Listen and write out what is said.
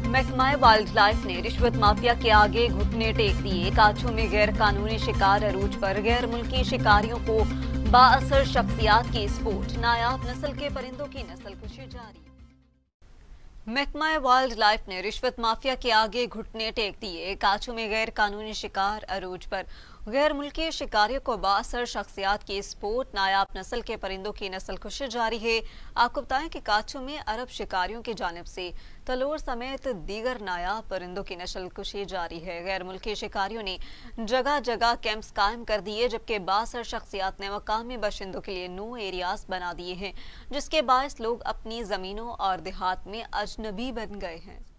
महकमा wild life ने रिश्वत माफिया के आगे घुटने टेक दिए। काछू में गैर कानूनी शिकार अरूज पर गैर मुल्की शिकारियों को बाअसर शख्सियात की स्पोर्ट। नायाब नस्ल के परिंदों की नस्ल कुशी जारी। महकमा वाइल्ड लाइफ ने रिश्वत माफिया के आगे घुटने टेक दिए। काछू में गैर कानूनी शिकार अरूज पर गैर मुल्की शिकारियों को बाअसर शख्सियात की स्पोर्ट। नायाब नस्ल के परिंदों की नस्ल कुशी जारी है। आपको बताएं कि काछू में अरब शिकारियों की जानिब से तलोर समेत दीगर नायाब परिंदों की नस्ल कुशी जारी है। गैर मुल्की शिकारियों ने जगह जगह कैंप्स कायम कर दिए, जबकि बाअसर शख्सियात ने मकामी बाशिंदों के लिए नो एरियाज बना दिए हैं, जिसके बायस लोग अपनी जमीनों और देहात में अजनबी बन गए हैं।